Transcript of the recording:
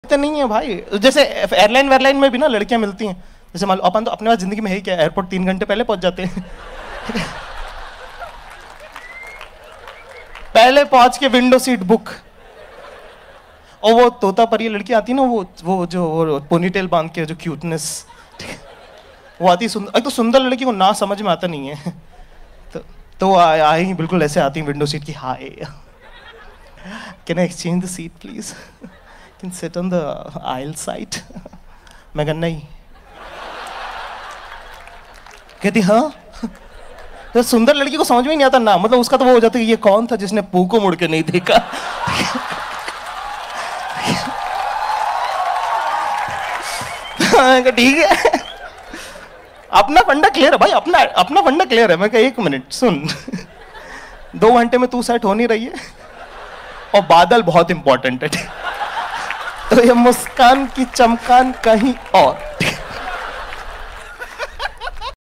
नहीं है भाई। जैसे एयरलाइन वेयरलाइन में भी ना लड़कियां मिलती हैं, जैसे मान लो अपन तो अपने पास जिंदगी में है ही क्या, एयरपोर्ट 3 घंटे पहले पहुंच जाते हैं। पहले पहुंच के विंडो सीट बुक, और वो तोता परी लड़की आती है ना, वो जो वो पोनीटेल बांध के, जो क्यूटनेस, वो आती सुंदर। एक तो सुंदर लड़की को ना समझ में आता नहीं है, तो आई बिल्कुल ऐसे आती विंडो सीट की, hi can I exchange the seat please, can sit on the aisle side. मैं कहा नहीं। कहती हाँ। तो सुंदर लड़की को समझ में नहीं आता ना, मतलब उसका तो वो हो जाता है, ये कौन था जिसने पू को मुड़ के नहीं देखा। ठीक है, अपना फंडा क्लियर है भाई, अपना फंडा क्लियर है। मैं कहा 1 मिनट सुन, 2 घंटे में तू सेट हो नहीं रही है, और बादल बहुत इंपॉर्टेंट है, तो ये मुस्कान की चमकान कहीं और।